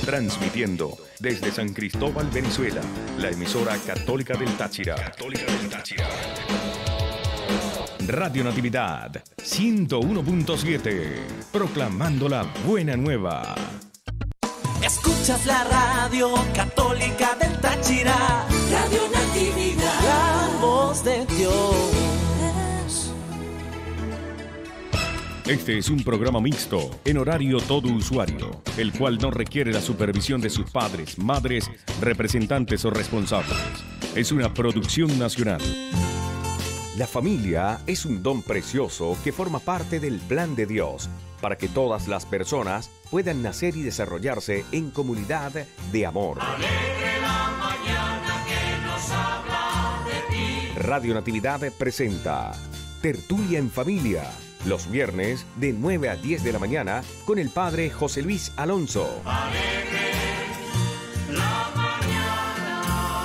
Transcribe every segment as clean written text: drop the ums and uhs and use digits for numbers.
Transmitiendo desde San Cristóbal, Venezuela, la emisora Católica del Táchira. Radio Natividad 101.7, proclamando la buena nueva. Escuchas la radio Católica del Táchira, Radio Natividad, la voz de Dios. Este es un programa mixto, en horario todo usuario, el cual no requiere la supervisión de sus padres, madres, representantes o responsables. Es una producción nacional. La familia es un don precioso que forma parte del plan de Dios para que todas las personas puedan nacer y desarrollarse en comunidad de amor. Alegre la mañana que nos habla de ti. Radio Natividad presenta Tertulia en Familia, los viernes de 9 a 10 de la mañana con el padre José Luis Alonso. Alegre la mañana.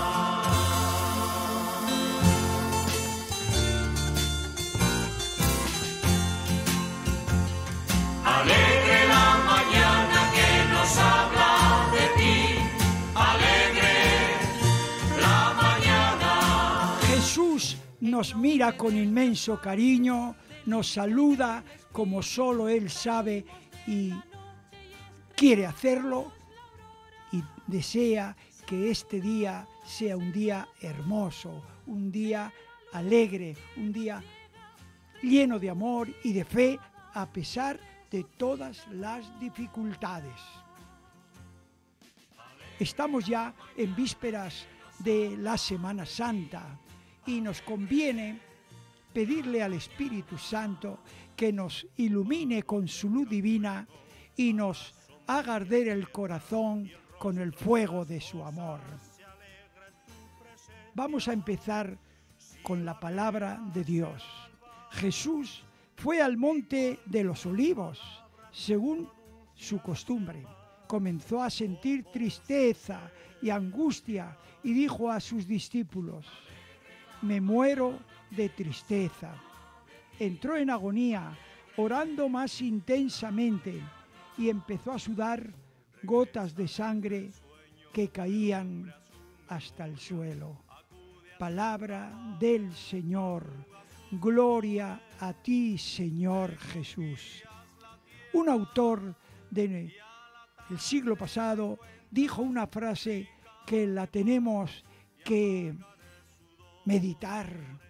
Alegre la mañana que nos habla de ti. Alegre la mañana. Jesús nos mira con inmenso cariño, nos saluda como solo Él sabe y quiere hacerlo, y desea que este día sea un día hermoso, un día alegre, un día lleno de amor y de fe a pesar de todas las dificultades. Estamos ya en vísperas de la Semana Santa y nos conviene pedirle al Espíritu Santo que nos ilumine con su luz divina y nos haga arder el corazón con el fuego de su amor. Vamos a empezar con la palabra de Dios. Jesús fue al monte de los Olivos, según su costumbre. Comenzó a sentir tristeza y angustia y dijo a sus discípulos: me muero de tristeza. Entró en agonía, orando más intensamente, y empezó a sudar gotas de sangre que caían hasta el suelo. Palabra del Señor. Gloria a ti, Señor Jesús. Un autor del siglo pasado dijo una frase que la tenemos que meditar.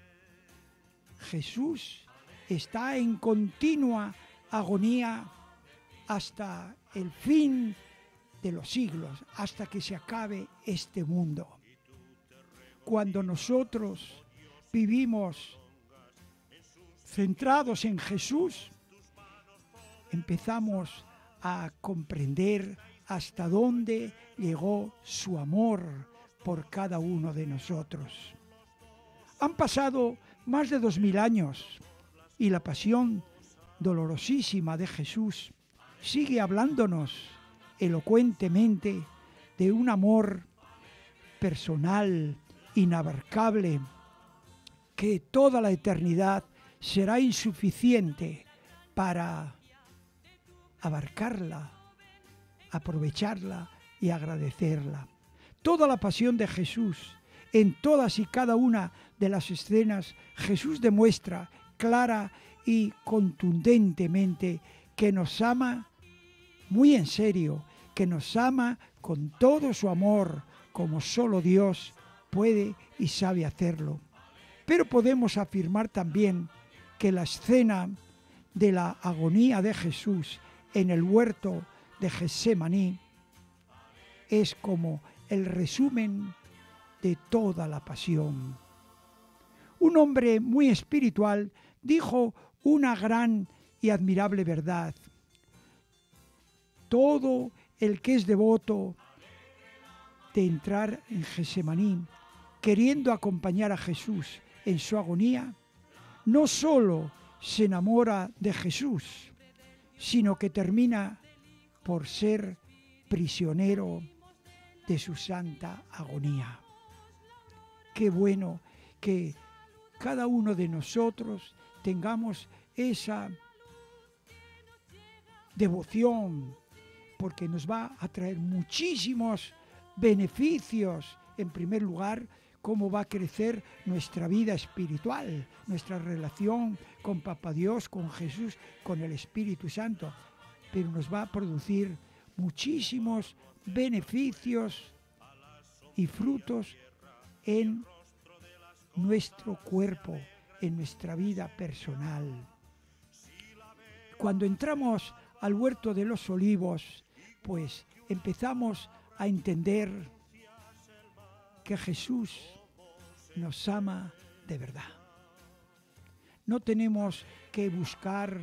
Jesús está en continua agonía hasta el fin de los siglos, hasta que se acabe este mundo. Cuando nosotros vivimos centrados en Jesús, empezamos a comprender hasta dónde llegó su amor por cada uno de nosotros. Han pasado más de 2000 años y la pasión dolorosísima de Jesús sigue hablándonos elocuentemente de un amor personal, inabarcable, que toda la eternidad será insuficiente para abarcarla, aprovecharla y agradecerla. Toda la pasión de Jesús, en todas y cada una de las escenas, Jesús demuestra clara y contundentemente que nos ama muy en serio, que nos ama con todo su amor, como solo Dios puede y sabe hacerlo. Pero podemos afirmar también que la escena de la agonía de Jesús en el huerto de Getsemaní es como el resumen de toda la pasión. Un hombre muy espiritual dijo una gran y admirable verdad: todo el que es devoto de entrar en Getsemaní, queriendo acompañar a Jesús en su agonía, no solo se enamora de Jesús, sino que termina por ser prisionero de su santa agonía. Qué bueno que cada uno de nosotros tengamos esa devoción porque nos va a traer muchísimos beneficios. En primer lugar, cómo va a crecer nuestra vida espiritual, nuestra relación con Papá Dios, con Jesús, con el Espíritu Santo. Pero nos va a producir muchísimos beneficios y frutos en nuestro cuerpo, en nuestra vida personal. Cuando entramos al huerto de los olivos, pues empezamos a entender que Jesús nos ama de verdad. No tenemos que buscar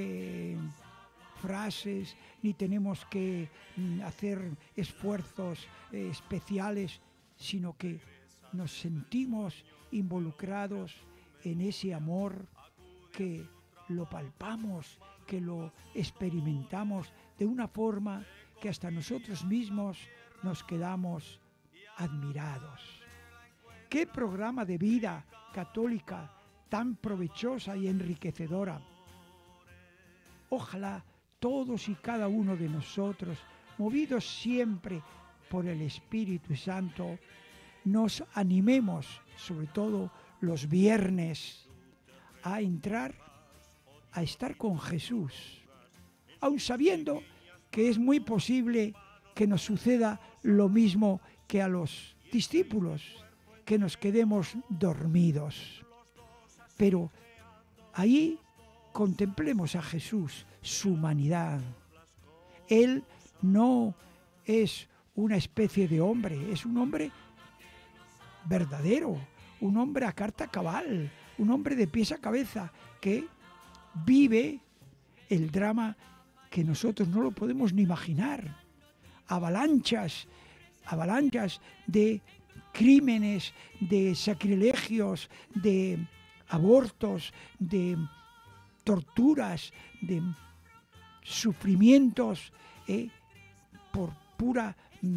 frases, ni tenemos que hacer esfuerzos especiales, sino que nos sentimos involucrados en ese amor, que lo palpamos, que lo experimentamos de una forma que hasta nosotros mismos nos quedamos admirados. ¡Qué programa de vida católica tan provechosa y enriquecedora! Ojalá todos y cada uno de nosotros, movidos siempre por el Espíritu Santo, nos animemos, sobre todo los viernes, a entrar, a estar con Jesús, aun sabiendo que es muy posible que nos suceda lo mismo que a los discípulos, que nos quedemos dormidos. Pero ahí contemplemos a Jesús, su humanidad. Él no es una especie de hombre, es un hombre verdadero, un hombre a carta cabal, un hombre de pies a cabeza que vive el drama que nosotros no lo podemos ni imaginar. Avalanchas de crímenes, de sacrilegios, de abortos, de torturas, de sufrimientos por pura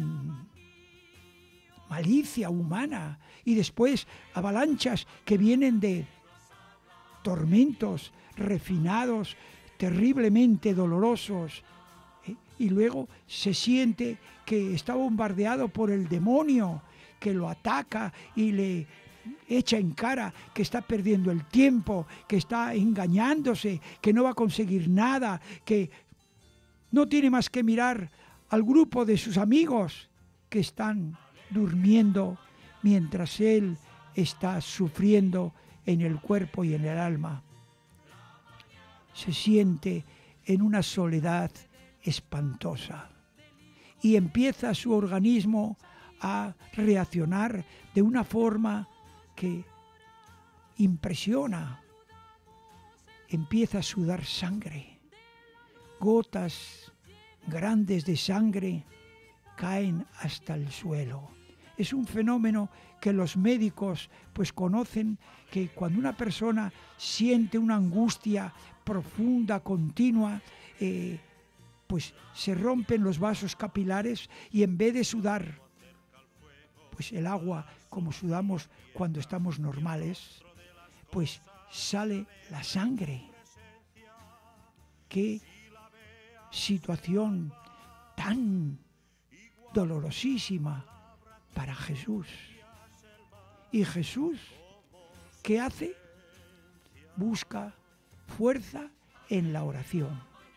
malicia humana, y después avalanchas que vienen de tormentos refinados, terriblemente dolorosos, y luego se siente que está bombardeado por el demonio, que lo ataca y le echa en cara que está perdiendo el tiempo, que está engañándose, que no va a conseguir nada, que no tiene más que mirar al grupo de sus amigos que están durmiendo mientras él está sufriendo en el cuerpo y en el alma. Se siente en una soledad espantosa y empieza su organismo a reaccionar de una forma que impresiona. Empieza a sudar sangre, gotas grandes de sangre caen hasta el suelo. Es un fenómeno que los médicos pues conocen, que cuando una persona siente una angustia profunda, continua, pues se rompen los vasos capilares y en vez de sudar pues el agua como sudamos cuando estamos normales, pues sale la sangre. Qué situación tan dolorosísima para Jesús. Y Jesús, ¿qué hace? Busca fuerza en la oración.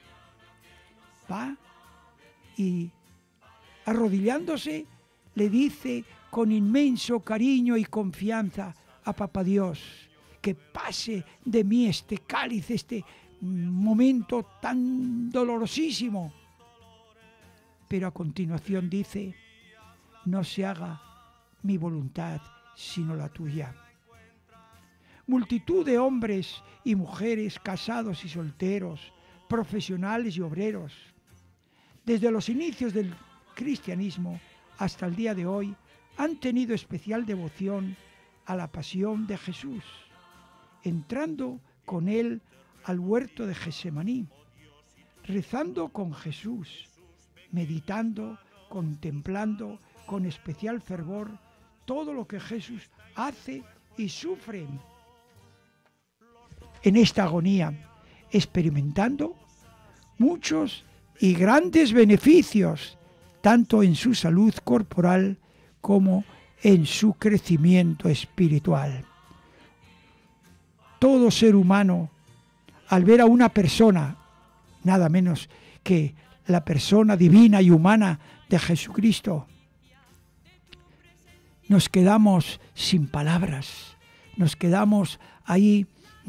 Va y arrodillándose le dice con inmenso cariño y confianza a Papá Dios que pase de mí este cáliz, este momento tan dolorosísimo. Pero a continuación dice: no se haga mi voluntad sino la tuya. Multitud de hombres y mujeres, casados y solteros, profesionales y obreros, desde los inicios del cristianismo hasta el día de hoy, han tenido especial devoción a la pasión de Jesús, entrando con él al huerto de Getsemaní, rezando con Jesús, meditando, contemplando con especial fervor todo lo que Jesús hace y sufre en esta agonía, experimentando muchos y grandes beneficios, tanto en su salud corporal como en su crecimiento espiritual. Todo ser humano, al ver a una persona, nada menos que la persona divina y humana de Jesucristo, nos quedamos sin palabras, nos quedamos ahí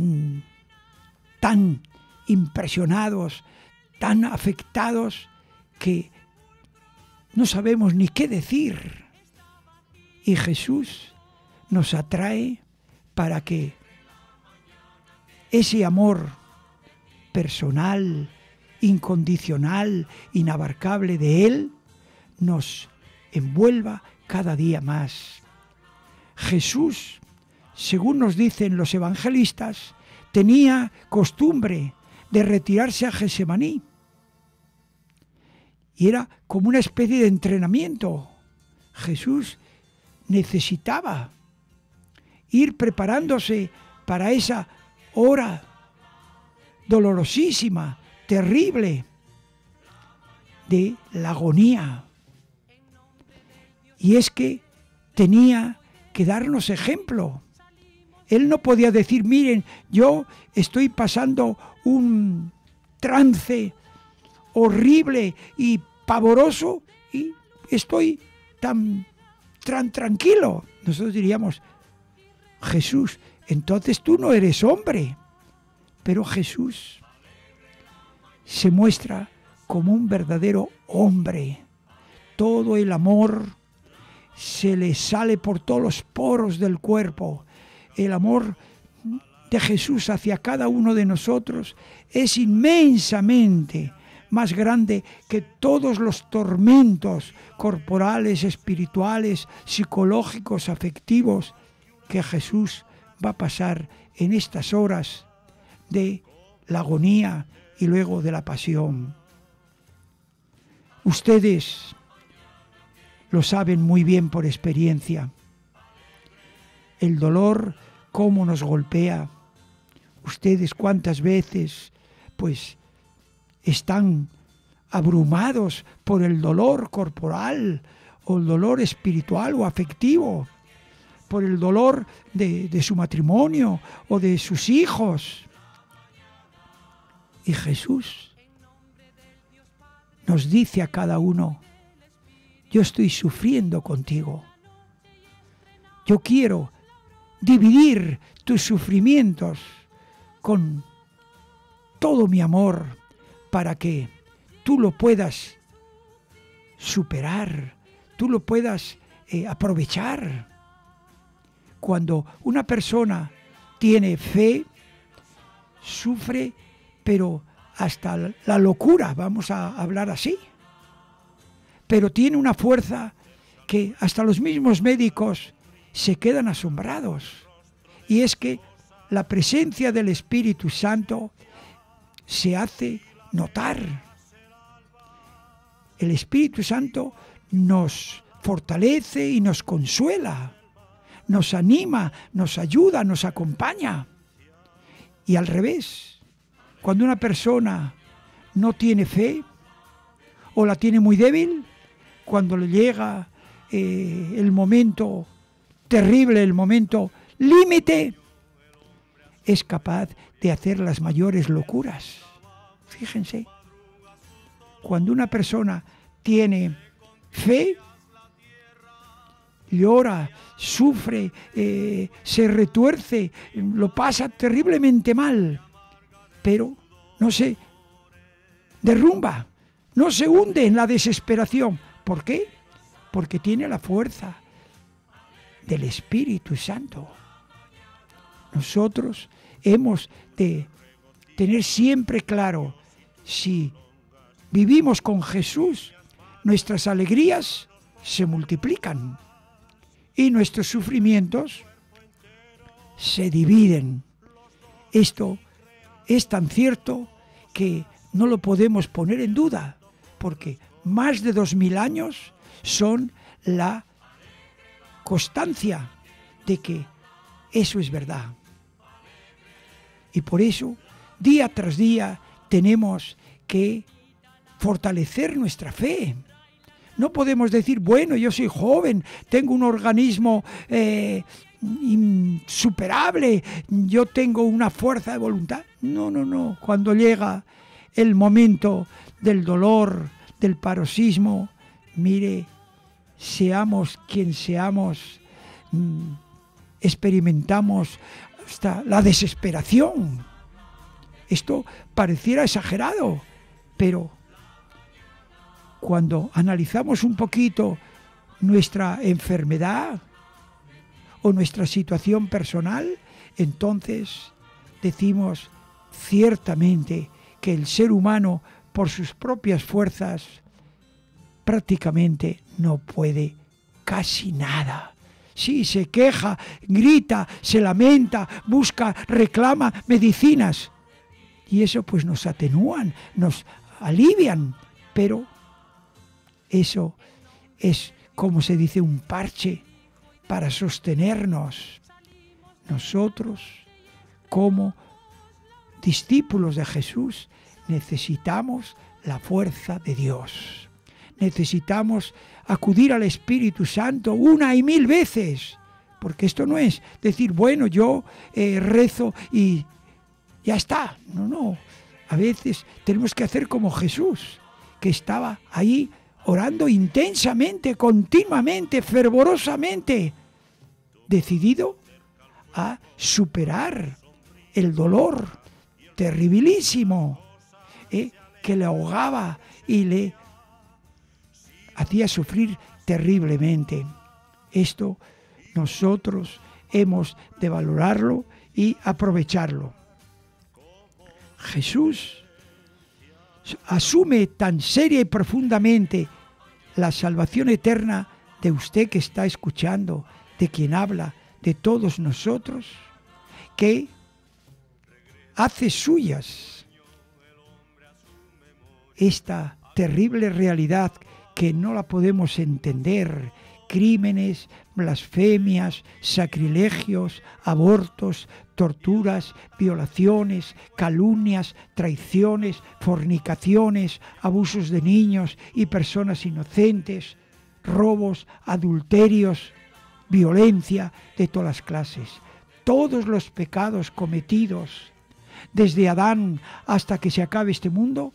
tan impresionados, tan afectados, que no sabemos ni qué decir. Y Jesús nos atrae para que ese amor personal, incondicional, inabarcable de Él, nos envuelva cada día más. Jesús, según nos dicen los evangelistas, tenía costumbre de retirarse a Getsemaní. Y era como una especie de entrenamiento. Jesús necesitaba ir preparándose para esa hora dolorosísima, terrible, de la agonía. Y es que tenía que darnos ejemplo. Él no podía decir, miren, yo estoy pasando un trance horrible y pavoroso y estoy tan tranquilo. Nosotros diríamos, Jesús, entonces tú no eres hombre. Pero Jesús se muestra como un verdadero hombre. Todo el amor se le sale por todos los poros del cuerpo. El amor de Jesús hacia cada uno de nosotros es inmensamente más grande que todos los tormentos corporales, espirituales, psicológicos, afectivos que Jesús va a pasar en estas horas de la agonía y luego de la pasión. Ustedes lo saben muy bien por experiencia. El dolor, cómo nos golpea. Ustedes cuántas veces, pues, están abrumados por el dolor corporal o el dolor espiritual o afectivo, por el dolor de su matrimonio o de sus hijos. Y Jesús nos dice a cada uno, yo estoy sufriendo contigo. Yo quiero dividir tus sufrimientos con todo mi amor para que tú lo puedas superar, tú lo puedas aprovechar. Cuando una persona tiene fe, sufre, pero hasta la locura, vamos a hablar así. Pero tiene una fuerza que hasta los mismos médicos se quedan asombrados. Y es que la presencia del Espíritu Santo se hace notar. El Espíritu Santo nos fortalece y nos consuela, nos anima, nos ayuda, nos acompaña. Y al revés, cuando una persona no tiene fe o la tiene muy débil, cuando le llega el momento terrible, el momento límite, es capaz de hacer las mayores locuras. Fíjense, cuando una persona tiene fe, llora, sufre, se retuerce, lo pasa terriblemente mal, pero no se derrumba, no se hunde en la desesperación. ¿Por qué? Porque tiene la fuerza del Espíritu Santo. Nosotros hemos de tener siempre claro, si vivimos con Jesús, nuestras alegrías se multiplican y nuestros sufrimientos se dividen. Esto es tan cierto que no lo podemos poner en duda, porque más de 2000 años son la constancia de que eso es verdad. Y por eso, día tras día, tenemos que fortalecer nuestra fe. No podemos decir, bueno, yo soy joven, tengo un organismo insuperable, yo tengo una fuerza de voluntad. No. Cuando llega el momento del dolor, del paroxismo, mire, seamos quien seamos, experimentamos hasta la desesperación. Esto pareciera exagerado, pero cuando analizamos un poquito nuestra enfermedad o nuestra situación personal, entonces decimos ciertamente que el ser humano, por sus propias fuerzas, prácticamente no puede casi nada. Sí, se queja, grita, se lamenta, busca, reclama medicinas. Y eso pues nos atenúan, nos alivian, pero eso es, como se dice, un parche para sostenernos. Nosotros, como discípulos de Jesús, necesitamos la fuerza de Dios. Necesitamos acudir al Espíritu Santo una y mil veces, porque esto no es decir, bueno, yo rezo y ya está. No. A veces tenemos que hacer como Jesús, que estaba ahí orando intensamente, continuamente, fervorosamente, decidido a superar el dolor terribilísimo que le ahogaba y le hacía sufrir terriblemente. Esto nosotros hemos de valorarlo y aprovecharlo. Jesús asume tan seria y profundamente la salvación eterna de usted que está escuchando, de quien habla, de todos nosotros, que hace suyas esta terrible realidad que no la podemos entender. Crímenes, blasfemias, sacrilegios, abortos, torturas, violaciones, calumnias, traiciones, fornicaciones, abusos de niños y personas inocentes, robos, adulterios, violencia de todas las clases. Todos los pecados cometidos desde Adán hasta que se acabe este mundo,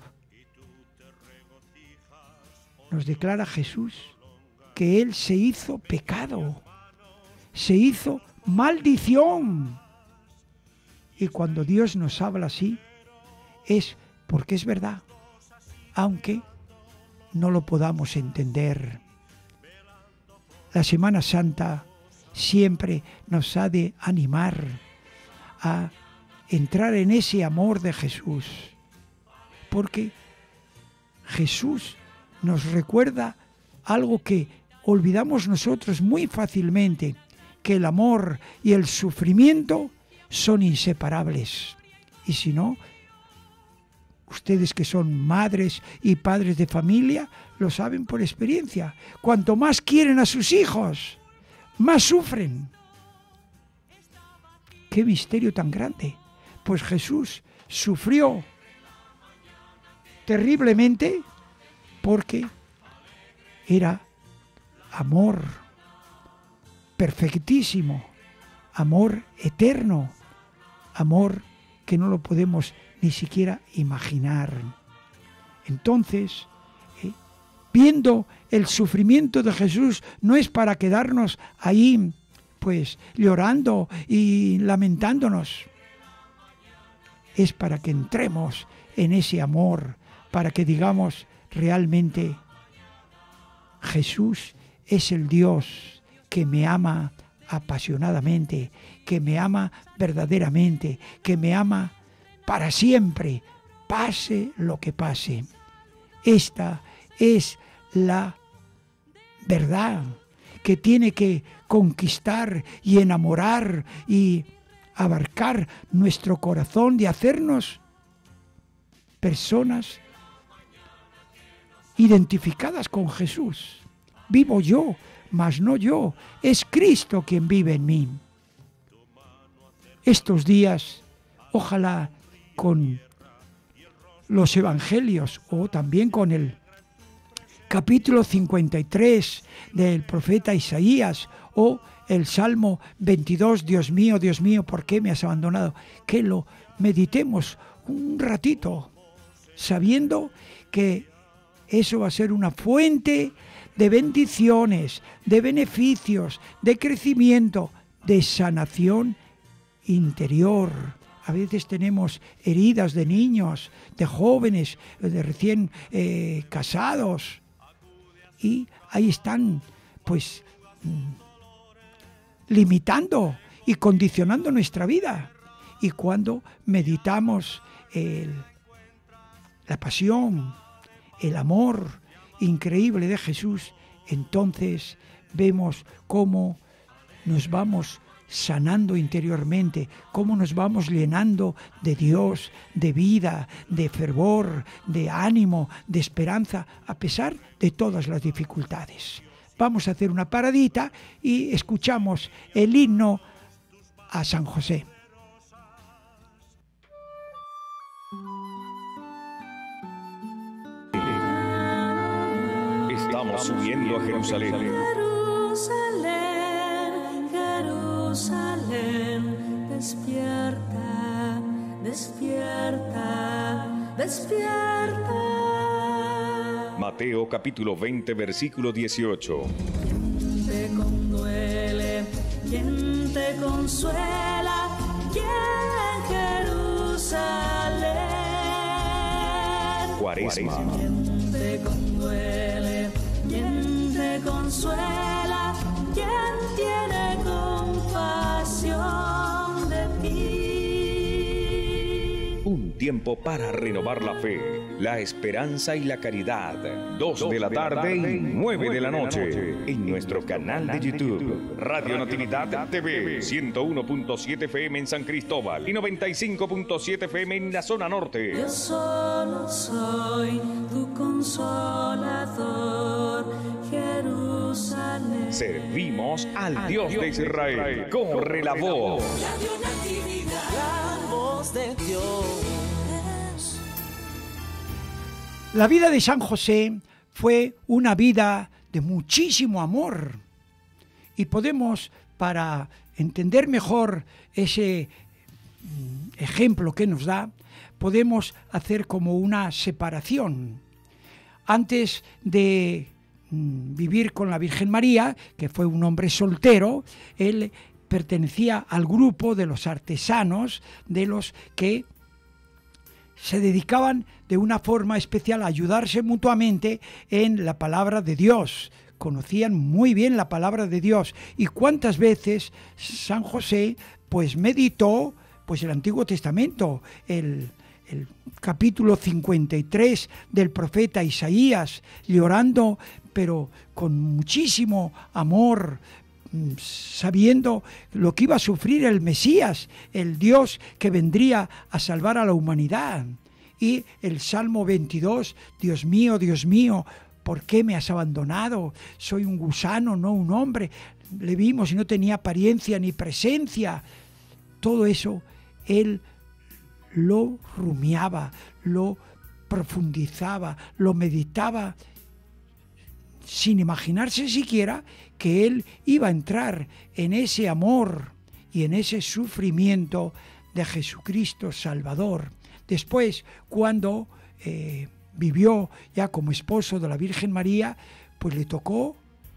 nos declara Jesús que Él se hizo pecado, se hizo maldición. Y cuando Dios nos habla así, es porque es verdad, aunque no lo podamos entender. La Semana Santa siempre nos ha de animar a entrar en ese amor de Jesús, porque Jesús nos recuerda algo que olvidamos nosotros muy fácilmente, que el amor y el sufrimiento son inseparables. Y si no, ustedes que son madres y padres de familia lo saben por experiencia. Cuanto más quieren a sus hijos, más sufren. ¡Qué misterio tan grande! Pues Jesús sufrió terriblemente porque era amor perfectísimo, amor eterno, amor que no lo podemos ni siquiera imaginar. Entonces, viendo el sufrimiento de Jesús, no es para quedarnos ahí, pues, llorando y lamentándonos. Es para que entremos en ese amor, para que digamos realmente, Jesús es el Dios que me ama apasionadamente, que me ama verdaderamente, que me ama para siempre, pase lo que pase. Esta es la verdad que tiene que conquistar y enamorar y abarcar nuestro corazón, de hacernos personas identificadas con Jesús. Vivo yo, mas no yo, es Cristo quien vive en mí. Estos días, ojalá con los evangelios o también con el capítulo 53 del profeta Isaías o el Salmo 22, Dios mío, ¿por qué me has abandonado? Que lo meditemos un ratito, sabiendo que eso va a ser una fuente de bendiciones, de beneficios, de crecimiento, de sanación interior. A veces tenemos heridas de niños, de jóvenes, de recién casados, y ahí están, pues, limitando y condicionando nuestra vida. Y cuando meditamos la pasión, el amor increíble de Jesús, entonces vemos cómo nos vamos sanando interiormente, cómo nos vamos llenando de Dios, de vida, de fervor, de ánimo, de esperanza, a pesar de todas las dificultades. Vamos a hacer una paradita y escuchamos el himno a San José. Estamos subiendo a Jerusalén. Jerusalén, Jerusalén, despierta, despierta, despierta. Mateo capítulo 20, versículo 18. ¿Quién te conduele? ¿Quién te consuela? ¿Quién Jerusalén? Cuaresma. ¿Quién te conduele? ¿Quién te consuela? ¿Quién tiene compasión de ti? Un tiempo para renovar la fe, la esperanza y la caridad. 2 de la tarde y 9 de la noche. En nuestro canal de YouTube. Radio Natividad TV. 101.7 FM en San Cristóbal y 95.7 FM en la zona norte. Yo solo soy tu consolador, Jerusalén. Servimos al Dios de Israel. Corre la voz. Radio Natividad, la voz de Dios. La vida de San José fue una vida de muchísimo amor. Y podemos, para entender mejor ese ejemplo que nos da, podemos hacer como una separación. Antes de vivir con la Virgen María, que fue un hombre soltero, él pertenecía al grupo de los artesanos, de los que se dedicaban de una forma especial a ayudarse mutuamente en la palabra de Dios. Conocían muy bien la palabra de Dios. Y cuántas veces San José pues meditó pues el Antiguo Testamento, el capítulo 53 del profeta Isaías, llorando, pero con muchísimo amor, sabiendo lo que iba a sufrir el Mesías, el Dios que vendría a salvar a la humanidad. Y el Salmo 22, Dios mío, ¿por qué me has abandonado? Soy un gusano, no un hombre. Le vimos y no tenía apariencia ni presencia. Todo eso él lo rumiaba, lo profundizaba, lo meditaba, sin imaginarse siquiera que él iba a entrar en ese amor y en ese sufrimiento de Jesucristo Salvador. Después, cuando vivió ya como esposo de la Virgen María, pues le tocó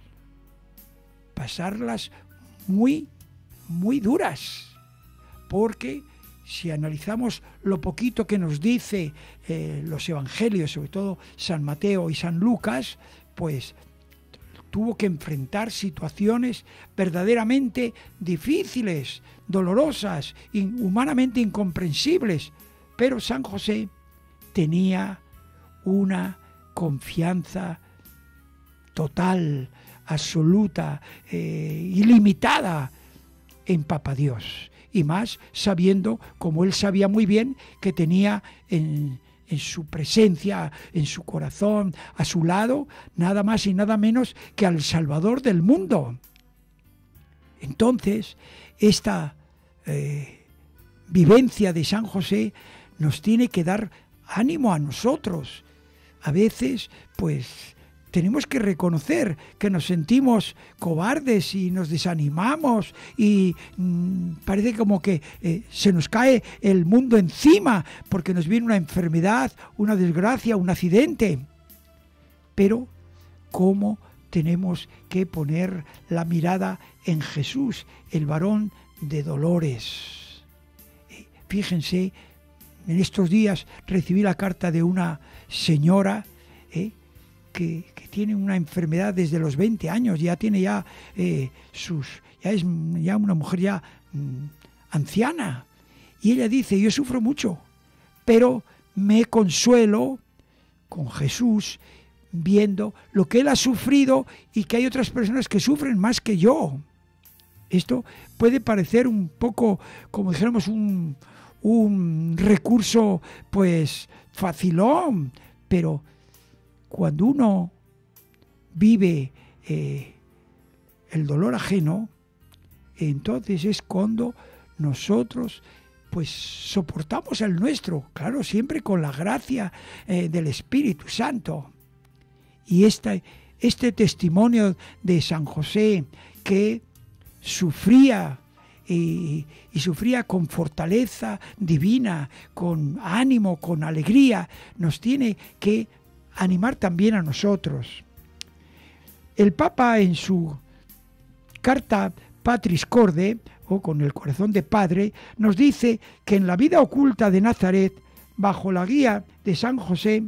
pasarlas muy, muy duras, porque si analizamos lo poquito que nos dice los evangelios, sobre todo San Mateo y San Lucas, pues tuvo que enfrentar situaciones verdaderamente difíciles, dolorosas, humanamente incomprensibles. Pero San José tenía una confianza total, absoluta, ilimitada en Papá Dios. Y más sabiendo, como él sabía muy bien, que tenía en su presencia, en su corazón, a su lado, nada más y nada menos que al Salvador del mundo. Entonces, esta vivencia de San José nos tiene que dar ánimo a nosotros. A veces, pues, tenemos que reconocer que nos sentimos cobardes y nos desanimamos y parece como que se nos cae el mundo encima porque nos viene una enfermedad, una desgracia, un accidente. Pero, ¿cómo tenemos que poner la mirada en Jesús, el varón de dolores? Fíjense, en estos días recibí la carta de una señora que tiene una enfermedad desde los 20 años, ya tiene ya es ya una mujer ya anciana. Y ella dice, yo sufro mucho, pero me consuelo con Jesús viendo lo que él ha sufrido y que hay otras personas que sufren más que yo. Esto puede parecer un poco, como dijéramos, un recurso pues facilón, pero cuando uno vive el dolor ajeno, entonces es cuando nosotros pues soportamos el nuestro, claro, siempre con la gracia del Espíritu Santo. Y este testimonio de San José, que sufría y sufría con fortaleza divina, con ánimo, con alegría, nos tiene que animar también a nosotros. El Papa, en su carta Patris Corde, o con el corazón de padre, nos dice que en la vida oculta de Nazaret, bajo la guía de San José,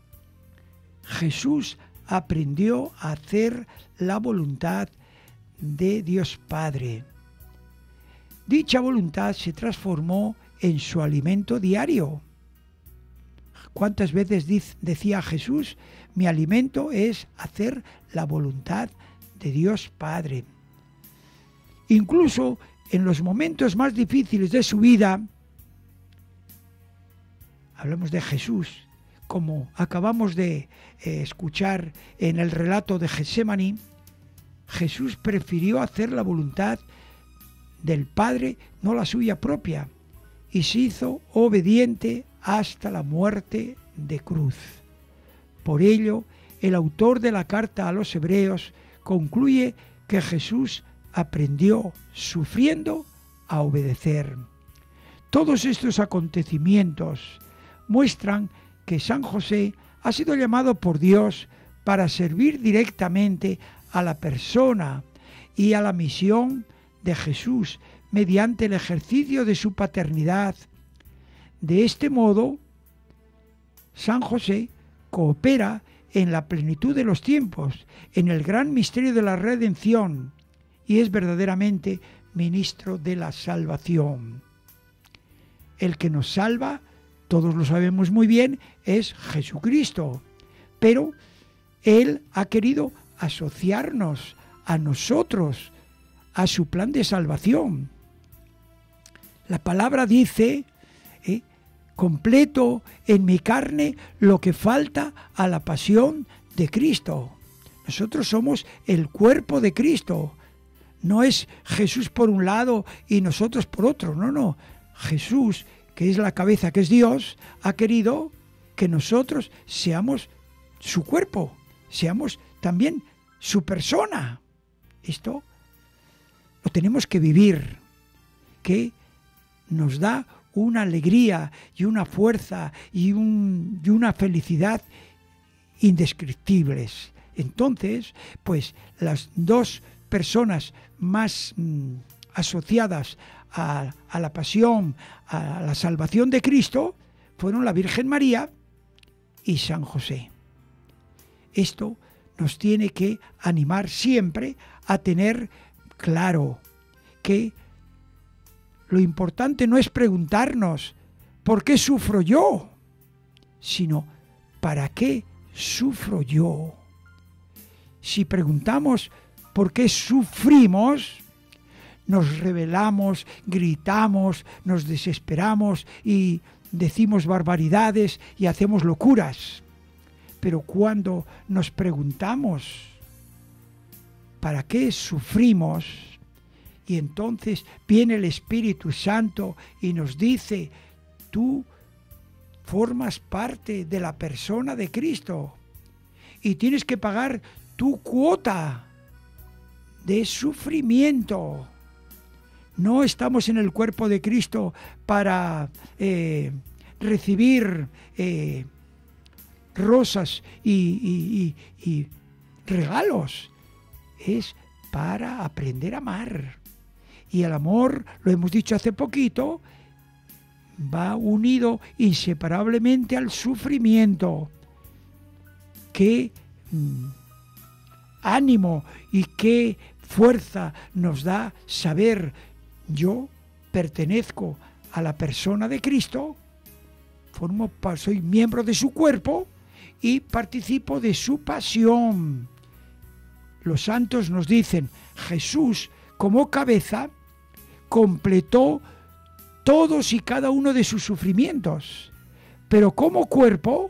Jesús aprendió a hacer la voluntad de Dios Padre. Dicha voluntad se transformó en su alimento diario. ¿Cuántas veces decía Jesús, mi alimento es hacer la voluntad de Dios Padre? Incluso en los momentos más difíciles de su vida, hablamos de Jesús, como acabamos de escuchar en el relato de Getsemaní, Jesús prefirió hacer la voluntad del Padre, no la suya propia, y se hizo obediente hasta la muerte de cruz. Por ello, el autor de la carta a los Hebreos concluye que Jesús aprendió, sufriendo, a obedecer. Todos estos acontecimientos muestran que San José ha sido llamado por Dios para servir directamente a la persona y a la misión de Jesús mediante el ejercicio de su paternidad. De este modo, San José coopera en la plenitud de los tiempos, en el gran misterio de la redención, y es verdaderamente ministro de la salvación. El que nos salva, todos lo sabemos muy bien, es Jesucristo, pero Él ha querido asociarnos a nosotros, a su plan de salvación. La palabra dice, completo en mi carne lo que falta a la pasión de Cristo. Nosotros somos el cuerpo de Cristo. No es Jesús por un lado y nosotros por otro. No. Jesús, que es la cabeza, que es Dios, ha querido que nosotros seamos su cuerpo, seamos también su persona. Esto lo tenemos que vivir, que nos da una alegría y una fuerza y una felicidad indescriptibles. Entonces, pues las dos personas más asociadas a la pasión, a la salvación de Cristo, fueron la Virgen María y San José. Esto nos tiene que animar siempre a tener claro que lo importante no es preguntarnos ¿por qué sufro yo?, sino ¿para qué sufro yo? Si preguntamos ¿por qué sufrimos?, nos rebelamos, gritamos, nos desesperamos y decimos barbaridades y hacemos locuras. Pero cuando nos preguntamos ¿para qué sufrimos?, y entonces viene el Espíritu Santo y nos dice, tú formas parte de la persona de Cristo y tienes que pagar tu cuota de sufrimiento. No estamos en el cuerpo de Cristo para recibir rosas y regalos. Es para aprender a amar. Y el amor, lo hemos dicho hace poquito, va unido inseparablemente al sufrimiento. Qué ánimo y qué fuerza nos da saber: yo pertenezco a la persona de Cristo, soy miembro de su cuerpo y participo de su pasión. Los santos nos dicen: Jesús, como cabeza, completó todos y cada uno de sus sufrimientos, pero como cuerpo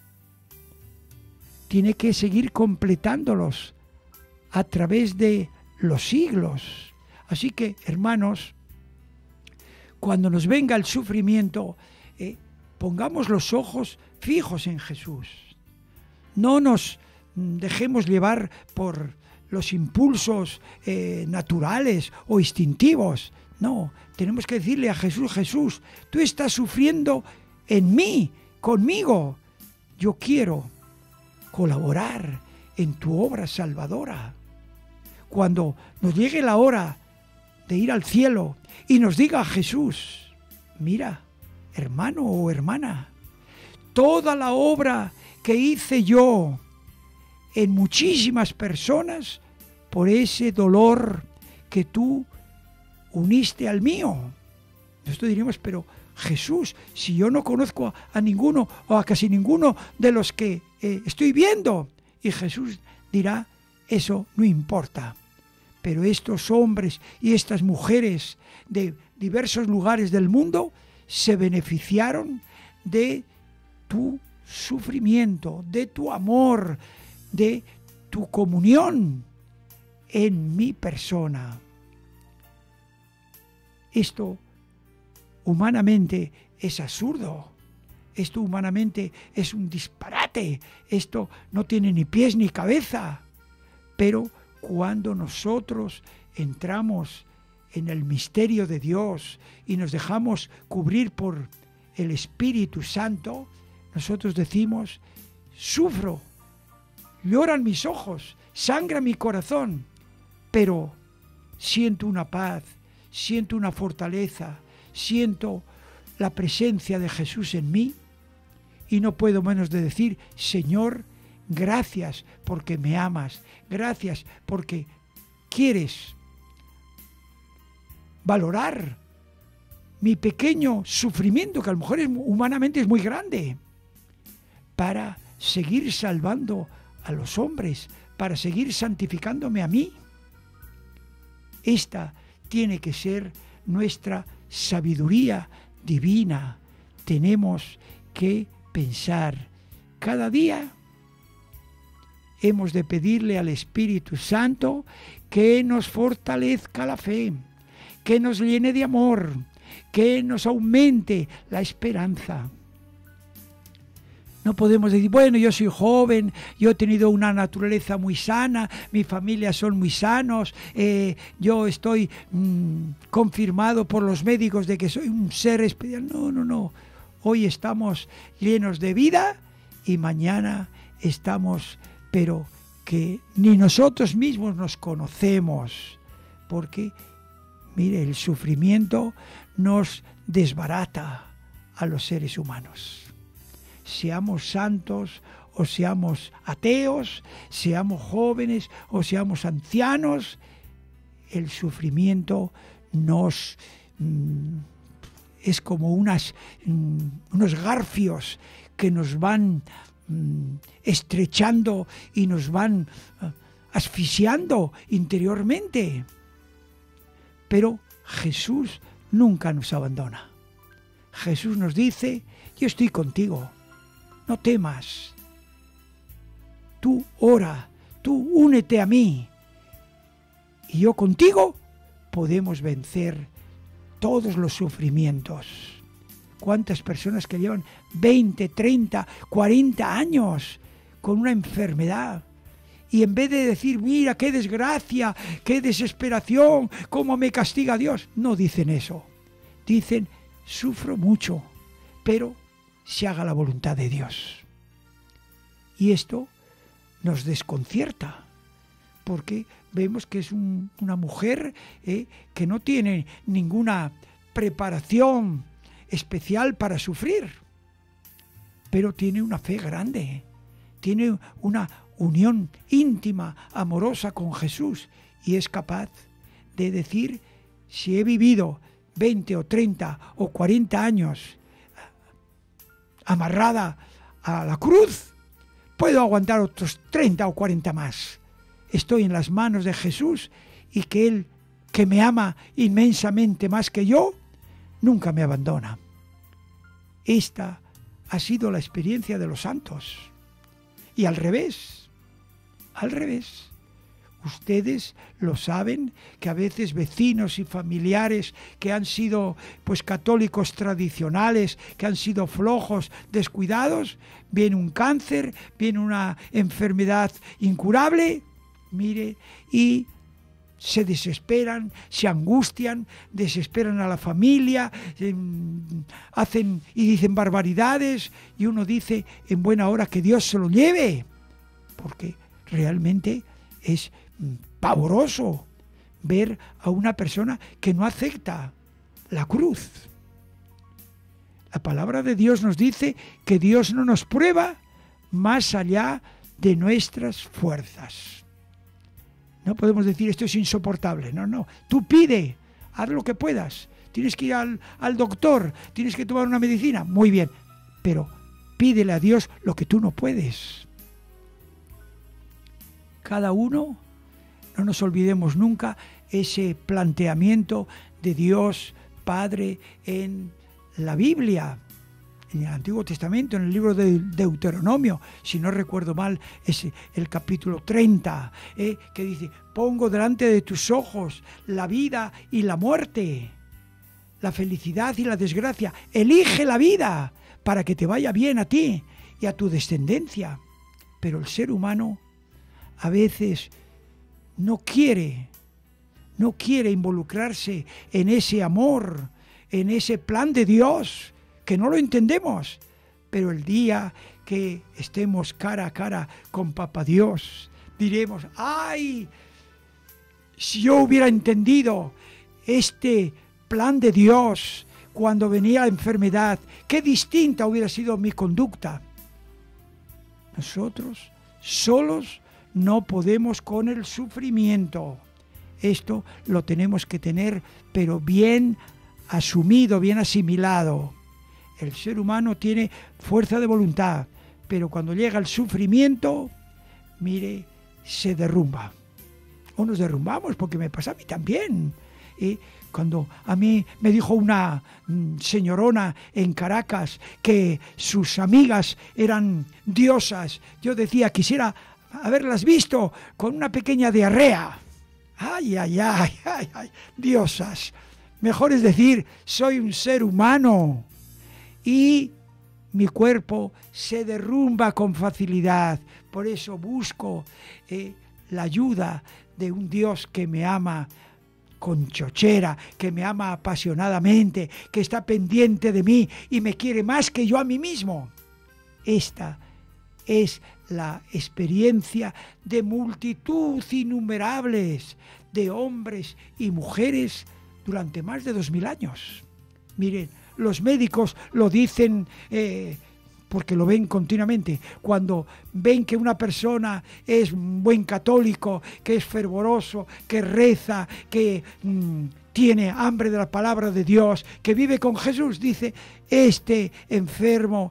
tiene que seguir completándolos a través de los siglos. Así que, hermanos, cuando nos venga el sufrimiento, pongamos los ojos fijos en Jesús. No nos dejemos llevar por los impulsos naturales o instintivos. No, tenemos que decirle a Jesús: Jesús, tú estás sufriendo en mí, conmigo. Yo quiero colaborar en tu obra salvadora. Cuando nos llegue la hora de ir al cielo y nos diga Jesús: mira, hermano o hermana, toda la obra que hice yo en muchísimas personas por ese dolor que tú uniste al mío. Nosotros diríamos: pero Jesús, si yo no conozco a ninguno o a casi ninguno de los que estoy viendo. Y Jesús dirá: eso no importa. Pero estos hombres y estas mujeres de diversos lugares del mundo se beneficiaron de tu sufrimiento, de tu amor, de tu comunión en mi persona. Esto humanamente es absurdo. Esto humanamente es un disparate. Esto no tiene ni pies ni cabeza. Pero cuando nosotros entramos en el misterio de Dios y nos dejamos cubrir por el Espíritu Santo, nosotros decimos: sufro, lloran mis ojos, sangra mi corazón, pero siento una paz, siento una fortaleza, siento la presencia de Jesús en mí, y no puedo menos de decir: Señor, gracias porque me amas, gracias porque quieres valorar mi pequeño sufrimiento, que a lo mejor humanamente es muy grande, para seguir salvando a los hombres, para seguir santificándome a mí. Esta tiene que ser nuestra sabiduría divina. Tenemos que pensar cada día. Hemos de pedirle al Espíritu Santo que nos fortalezca la fe, que nos llene de amor, que nos aumente la esperanza. No podemos decir: bueno, yo soy joven, yo he tenido una naturaleza muy sana, mi familia son muy sanos, yo estoy confirmado por los médicos de que soy un ser especial. No. Hoy estamos llenos de vida y mañana estamos, pero que ni nosotros mismos nos conocemos. Porque, mire, el sufrimiento nos desbarata a los seres humanos. Seamos santos o seamos ateos, seamos jóvenes o seamos ancianos, el sufrimiento nos es como unos garfios que nos van estrechando y nos van asfixiando interiormente. Pero Jesús nunca nos abandona. Jesús nos dice: yo estoy contigo. No temas, tú ora, tú únete a mí, y yo contigo podemos vencer todos los sufrimientos. ¿Cuántas personas que llevan 20, 30, 40 años con una enfermedad? Y en vez de decir, mira, qué desgracia, qué desesperación, cómo me castiga Dios, no dicen eso. Dicen, sufro mucho, pero se haga la voluntad de Dios. Y esto nos desconcierta, porque vemos que es una mujer que no tiene ninguna preparación especial para sufrir, pero tiene una fe grande, tiene una unión íntima, amorosa con Jesús, y es capaz de decir, si he vivido 20 o 30 o 40 años amarrada a la cruz, puedo aguantar otros 30 o 40 más. Estoy en las manos de Jesús, y que Él, que me ama inmensamente más que yo, nunca me abandona. Esta ha sido la experiencia de los santos. Y al revés. Ustedes lo saben, que a veces vecinos y familiares que han sido pues católicos tradicionales, que han sido flojos, descuidados, viene un cáncer, viene una enfermedad incurable, mire, y se desesperan, se angustian, desesperan a la familia, hacen y dicen barbaridades, y uno dice en buena hora que Dios se lo lleve, porque realmente es pavoroso ver a una persona que no acepta la cruz. La palabra de Dios nos dice que Dios no nos prueba más allá de nuestras fuerzas. No podemos decir esto es insoportable, no. Tú pide, haz lo que puedas. Tienes que ir al doctor, tienes que tomar una medicina, muy bien, pero pídele a Dios lo que tú no puedes. Cada uno, no nos olvidemos nunca ese planteamiento de Dios Padre en la Biblia, en el Antiguo Testamento, en el libro de Deuteronomio, si no recuerdo mal, es el capítulo 30, que dice, pongo delante de tus ojos la vida y la muerte, la felicidad y la desgracia, elige la vida para que te vaya bien a ti y a tu descendencia. Pero el ser humano a veces no quiere involucrarse en ese amor, en ese plan de Dios, que no lo entendemos. Pero el día que estemos cara a cara con Papá Dios, diremos, ¡ay! Si yo hubiera entendido este plan de Dios cuando venía la enfermedad, qué distinta hubiera sido mi conducta. Nosotros solos no podemos con el sufrimiento. Esto lo tenemos que tener, pero bien asumido, bien asimilado. El ser humano tiene fuerza de voluntad, pero cuando llega el sufrimiento, mire, se derrumba. O nos derrumbamos, porque me pasa a mí también. Cuando a mí me dijo una señorona en Caracas que sus amigas eran diosas, yo decía, quisiera haberlas visto con una pequeña diarrea. Ay, diosas. Mejor es decir, soy un ser humano y mi cuerpo se derrumba con facilidad. Por eso busco la ayuda de un Dios que me ama con chochera, que me ama apasionadamente, que está pendiente de mí y me quiere más que yo a mí mismo. Esta es la experiencia de multitud innumerables de hombres y mujeres durante más de 2000 años. Miren, los médicos lo dicen porque lo ven continuamente. Cuando ven que una persona es un buen católico, que es fervoroso, que reza, que tiene hambre de la palabra de Dios, que vive con Jesús, dice, este enfermo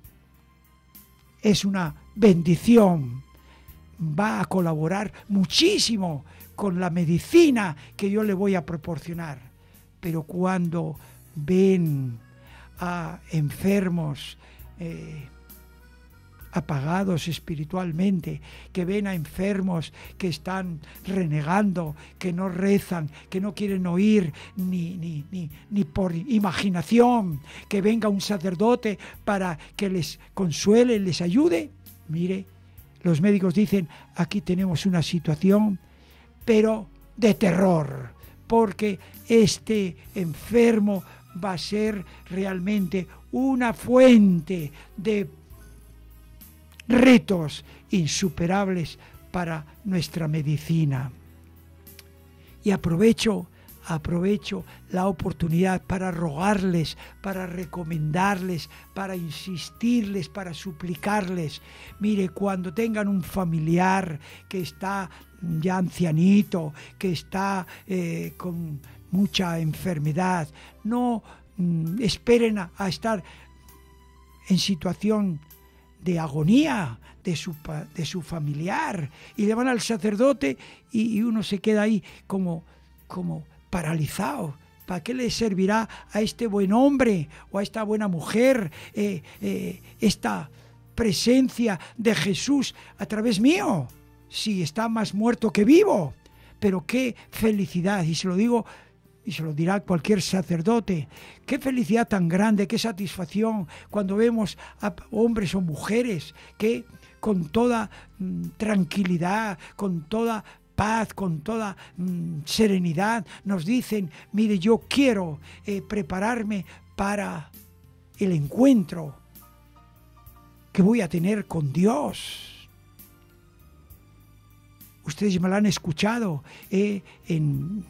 es una bendición, va a colaborar muchísimo con la medicina que yo le voy a proporcionar. Pero cuando ven a enfermos apagados espiritualmente, que ven a enfermos que están renegando, que no rezan, que no quieren oír ni por imaginación, que venga un sacerdote para que les consuele, les ayude. Mire, los médicos dicen, aquí tenemos una situación, pero de terror, porque este enfermo va a ser realmente una fuente de retos insuperables para nuestra medicina. Y aprovecho la oportunidad para rogarles, para recomendarles, para insistirles, para suplicarles. Mire, cuando tengan un familiar que está ya ancianito, que está con mucha enfermedad, no esperen a estar en situación de agonía de su familiar, y le van al sacerdote y uno se queda ahí como paralizado. ¿Para qué le servirá a este buen hombre o a esta buena mujer esta presencia de Jesús a través mío, si está más muerto que vivo? Pero qué felicidad, y se lo digo y se lo dirá cualquier sacerdote, qué felicidad tan grande, qué satisfacción cuando vemos a hombres o mujeres que con toda tranquilidad, con toda paz, con toda serenidad nos dicen, mire, yo quiero prepararme para el encuentro que voy a tener con Dios. Ustedes me lo han escuchado en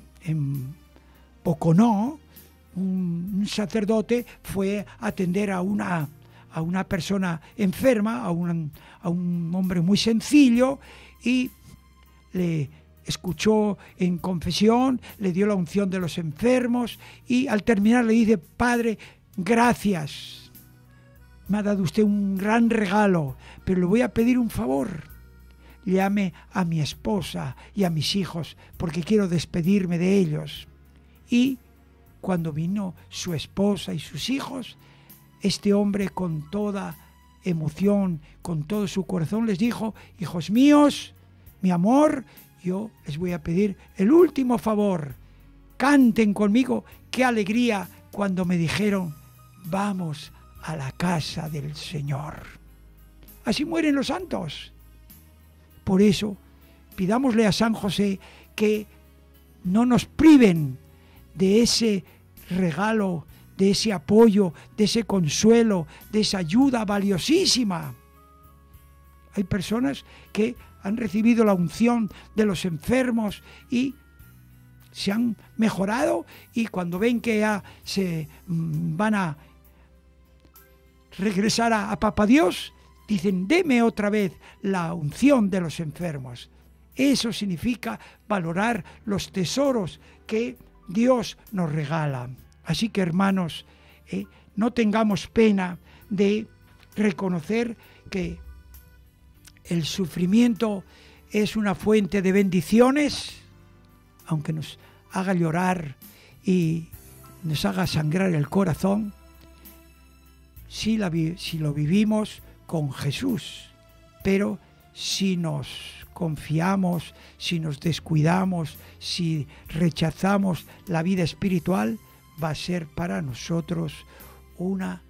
Pocono, un sacerdote fue a atender a una persona enferma, a un hombre muy sencillo, y le escuchó en confesión, le dio la unción de los enfermos, y al terminar le dice, Padre, gracias, me ha dado usted un gran regalo, pero le voy a pedir un favor. Llame a mi esposa y a mis hijos, porque quiero despedirme de ellos. Y cuando vino su esposa y sus hijos, este hombre con toda emoción, con todo su corazón les dijo, hijos míos, mi amor, yo les voy a pedir el último favor. Canten conmigo, qué alegría cuando me dijeron, vamos a la casa del Señor. Así mueren los santos. Por eso, pidámosle a San José que no nos priven de ese regalo, de ese apoyo, de ese consuelo, de esa ayuda valiosísima. Hay personas que han recibido la unción de los enfermos y se han mejorado, y cuando ven que ya se van a regresar a Papá Dios, dicen, deme otra vez la unción de los enfermos. Eso significa valorar los tesoros que Dios nos regala. Así que, hermanos, no tengamos pena de reconocer que el sufrimiento es una fuente de bendiciones, aunque nos haga llorar y nos haga sangrar el corazón, si lo vivimos con Jesús. Pero si nos confiamos, si nos descuidamos, si rechazamos la vida espiritual, va a ser para nosotros una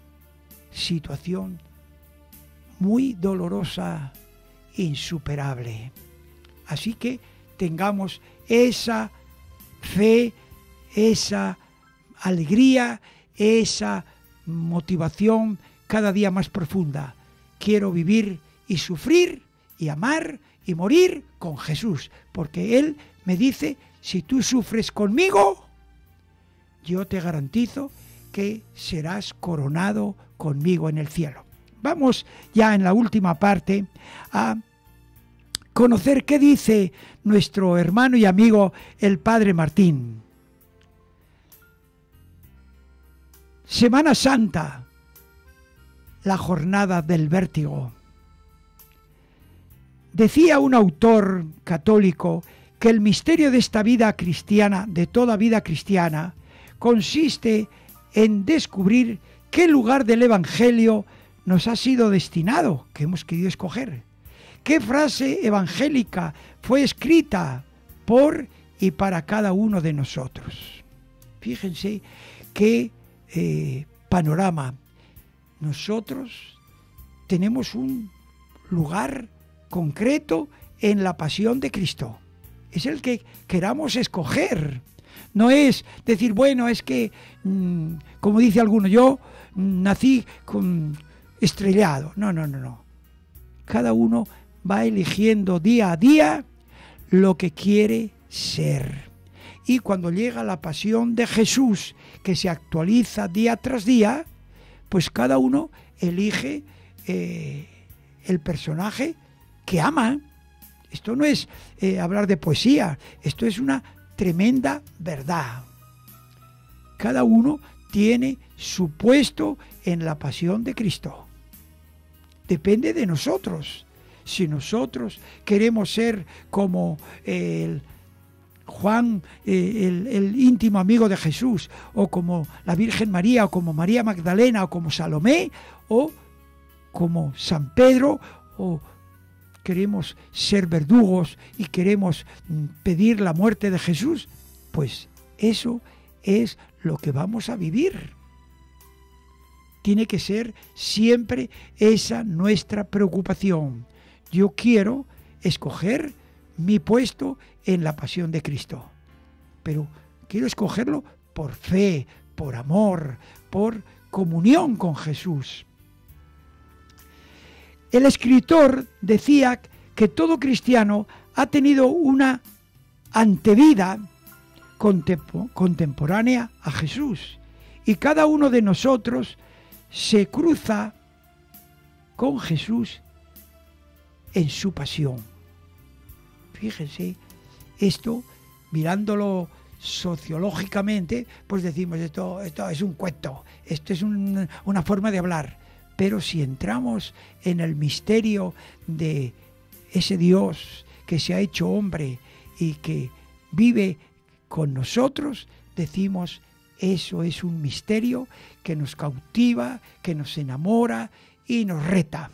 situación muy dolorosa, insuperable. Así que tengamos esa fe, esa alegría, esa motivación cada día más profunda. Quiero vivir y sufrir y amar y morir con Jesús, porque Él me dice, si tú sufres conmigo, yo te garantizo que serás coronado conmigo en el cielo. Vamos ya en la última parte a conocer qué dice nuestro hermano y amigo el Padre Martín. Semana Santa, la jornada del vértigo. Decía un autor católico que el misterio de esta vida cristiana, de toda vida cristiana, consiste en descubrir qué lugar del Evangelio nos ha sido destinado, que hemos querido escoger? ¿Qué frase evangélica fue escrita por y para cada uno de nosotros? Fíjense qué panorama. Nosotros tenemos un lugar concreto en la pasión de Cristo. Es el que queramos escoger. No es decir, bueno, es que, como dice alguno, yo nací estrellado. No. Cada uno va eligiendo día a día lo que quiere ser. Y cuando llega la pasión de Jesús, que se actualiza día tras día, pues cada uno elige el personaje que ama. Esto no es hablar de poesía, esto es una tremenda verdad. Cada uno tiene su puesto en la pasión de Cristo. Depende de nosotros. Si nosotros queremos ser como el Juan, el íntimo amigo de Jesús, o como la Virgen María, o como María Magdalena, o como Salomé, o como San Pedro, o queremos ser verdugos y queremos pedir la muerte de Jesús, pues eso es lo que vamos a vivir. Tiene que ser siempre esa nuestra preocupación. Yo quiero escoger mi puesto en la pasión de Cristo, pero quiero escogerlo por fe, por amor, por comunión con Jesús. El escritor decía que todo cristiano ha tenido una antevida contemporánea a Jesús, y cada uno de nosotros se cruza con Jesús en su pasión. Fíjense, esto, mirándolo sociológicamente, pues decimos, esto es un cuento, esto es una forma de hablar. Pero si entramos en el misterio de ese Dios que se ha hecho hombre y que vive con nosotros, decimos, eso es un misterio que nos cautiva, que nos enamora y nos reta.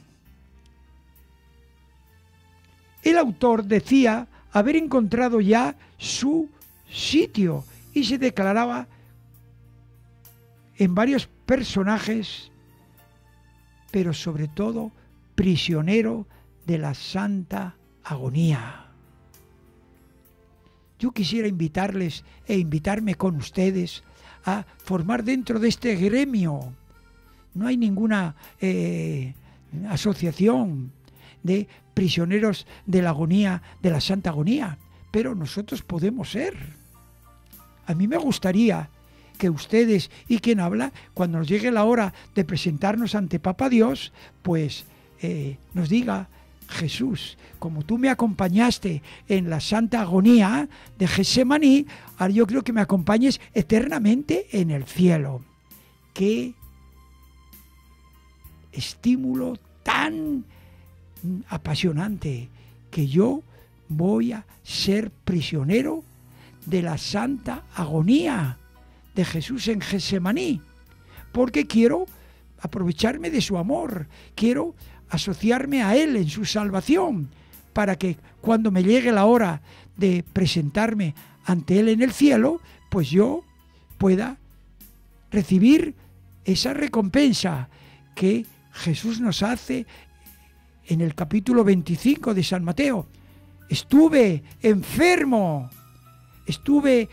El autor decía haber encontrado ya su sitio y se declaraba en varios personajes, pero sobre todo prisionero de la santa agonía. Yo quisiera invitarles e invitarme con ustedes a formar dentro de este gremio. No hay ninguna asociación de prisioneros de la agonía, de la santa agonía, pero nosotros podemos ser. A mí me gustaría que ustedes y quien habla, cuando nos llegue la hora de presentarnos ante Papa Dios, pues nos diga: Jesús, como tú me acompañaste en la santa agonía de Getsemaní, ahora yo creo que me acompañes eternamente en el cielo. Qué estímulo tan apasionante, que yo voy a ser prisionero de la santa agonía de Jesús en Getsemaní, porque quiero aprovecharme de su amor, quiero asociarme a Él en su salvación, para que cuando me llegue la hora de presentarme ante Él en el cielo, pues yo pueda recibir esa recompensa que Jesús nos hace en el capítulo 25 de San Mateo. Estuve enfermo, estuve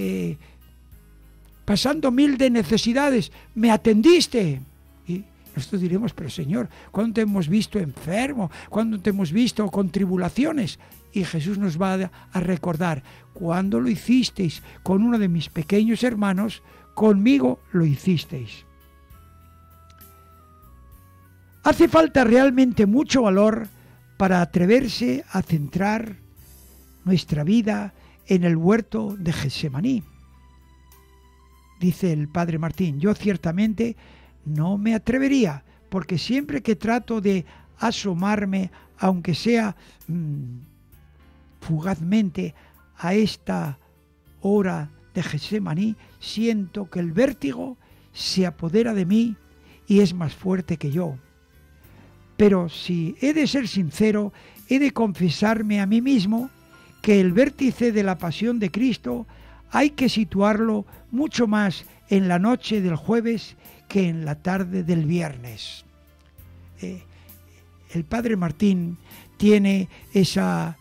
pasando mil de necesidades, me atendiste. Y nosotros diremos: pero Señor, ¿cuándo te hemos visto enfermo? ¿Cuándo te hemos visto con tribulaciones? Y Jesús nos va a recordar: cuando lo hicisteis con uno de mis pequeños hermanos, conmigo lo hicisteis. Hace falta realmente mucho valor para atreverse a centrar nuestra vida en el huerto de Getsemaní. Dice el padre Martín: yo ciertamente no me atrevería, porque siempre que trato de asomarme, aunque sea fugazmente, a esta hora de Getsemaní, siento que el vértigo se apodera de mí y es más fuerte que yo. Pero si he de ser sincero, he de confesarme a mí mismo que el vértice de la pasión de Cristo hay que situarlo mucho más en la noche del jueves que en la tarde del viernes. El Padre Martín tiene esa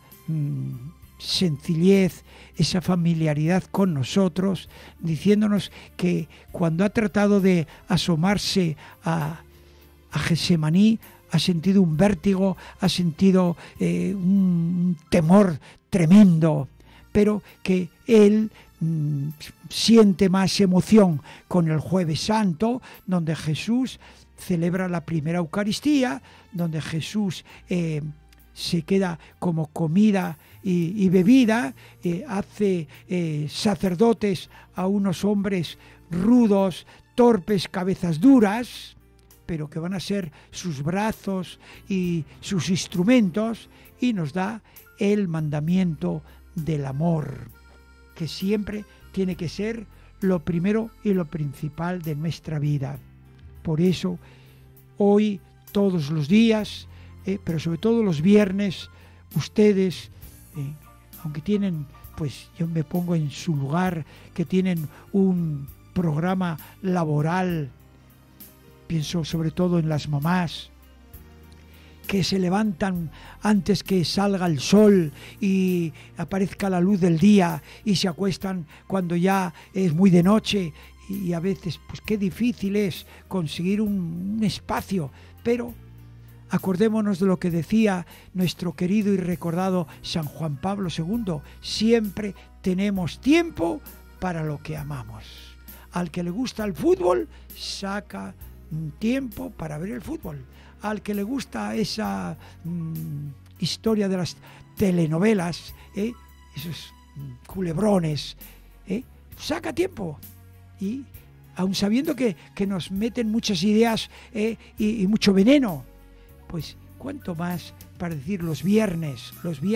sencillez, esa familiaridad con nosotros, diciéndonos que cuando ha tratado de asomarse a Getsemaní, ha sentido un vértigo, ha sentido un temor tremendo, pero que él siente más emoción con el Jueves Santo, donde Jesús celebra la primera Eucaristía, donde Jesús se queda como comida y bebida, hace sacerdotes a unos hombres rudos, torpes, cabezas duras, pero que van a ser sus brazos y sus instrumentos, y nos da el mandamiento del amor, que siempre tiene que ser lo primero y lo principal de nuestra vida. Por eso, hoy, todos los días, pero sobre todo los viernes, ustedes, aunque tienen, pues yo me pongo en su lugar, que tienen un programa laboral, pienso sobre todo en las mamás, que se levantan antes que salga el sol y aparezca la luz del día y se acuestan cuando ya es muy de noche, y a veces pues qué difícil es conseguir un espacio, pero acordémonos de lo que decía nuestro querido y recordado San Juan Pablo II: siempre tenemos tiempo para lo que amamos. Al que le gusta el fútbol, saca tiempo para ver el fútbol. Al que le gusta esa historia de las telenovelas, esos culebrones, saca tiempo. Y aun sabiendo que nos meten muchas ideas y mucho veneno, pues cuánto más para decir los viernes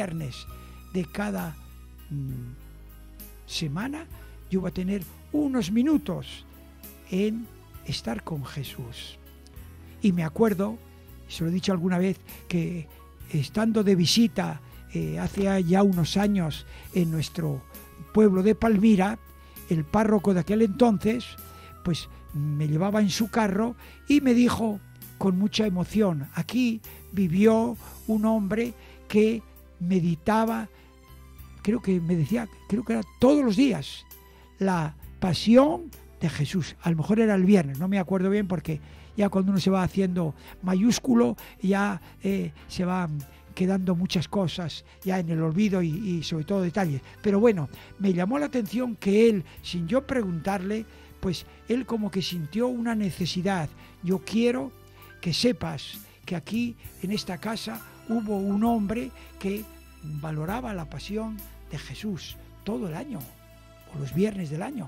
de cada semana, yo voy a tener unos minutos en estar con Jesús. Y me acuerdo, se lo he dicho alguna vez, que estando de visita hace ya unos años en nuestro pueblo de Palmira, el párroco de aquel entonces pues me llevaba en su carro y me dijo con mucha emoción: aquí vivió un hombre que meditaba, creo que era todos los días, la pasión de Jesús. A lo mejor era el viernes, no me acuerdo bien, porque ya cuando uno se va haciendo mayúsculo ya se van quedando muchas cosas ya en el olvido y sobre todo detalles. Pero bueno, me llamó la atención que él, sin yo preguntarle, pues él como que sintió una necesidad. Yo quiero que sepas que aquí en esta casa hubo un hombre que valoraba la pasión de Jesús todo el año, o los viernes del año.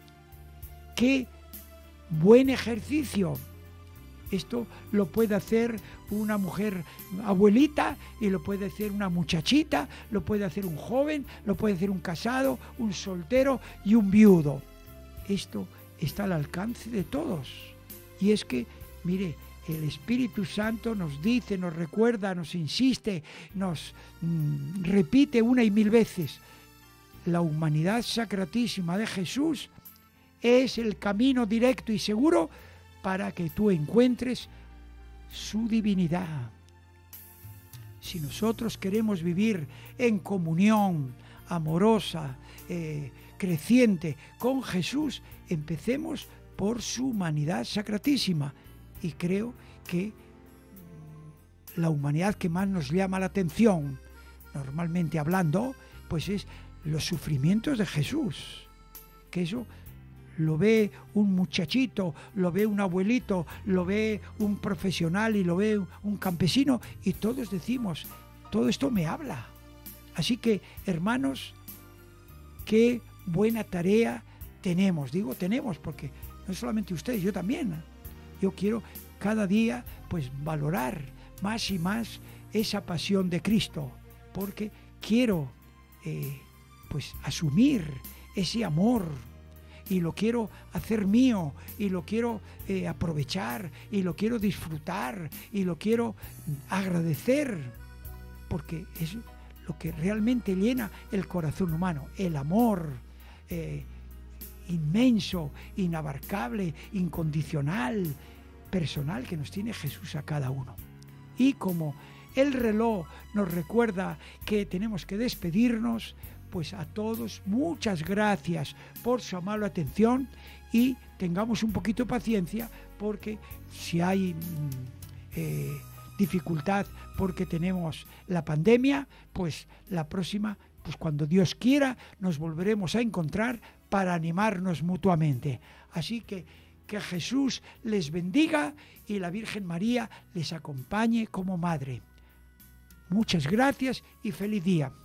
¡Qué buen ejercicio! Esto lo puede hacer una mujer abuelita y lo puede hacer una muchachita, lo puede hacer un joven, lo puede hacer un casado, un soltero y un viudo. Esto está al alcance de todos. Y es que, mire, el Espíritu Santo nos dice, nos recuerda, nos insiste, nos repite una y mil veces: la humanidad sacratísima de Jesús es el camino directo y seguro para que tú encuentres su divinidad. Si nosotros queremos vivir en comunión amorosa, creciente con Jesús, empecemos por su humanidad sacratísima. Y creo que la humanidad que más nos llama la atención, normalmente hablando, pues es los sufrimientos de Jesús. Que eso lo ve un muchachito, lo ve un abuelito, lo ve un profesional y lo ve un campesino, y todos decimos: todo esto me habla. Así que, hermanos, qué buena tarea tenemos. Digo tenemos porque no solamente ustedes, yo también. Yo quiero cada día pues valorar más y más esa pasión de Cristo, porque quiero pues asumir ese amor, y lo quiero hacer mío y lo quiero aprovechar y lo quiero disfrutar y lo quiero agradecer, porque es lo que realmente llena el corazón humano, el amor inmenso, inabarcable, incondicional, personal que nos tiene Jesús a cada uno. Y como el reloj nos recuerda que tenemos que despedirnos, pues a todos muchas gracias por su amable atención y tengamos un poquito de paciencia, porque si hay dificultad porque tenemos la pandemia, pues la próxima, pues cuando Dios quiera, nos volveremos a encontrar para animarnos mutuamente. Así que Jesús les bendiga y la Virgen María les acompañe como madre. Muchas gracias y feliz día.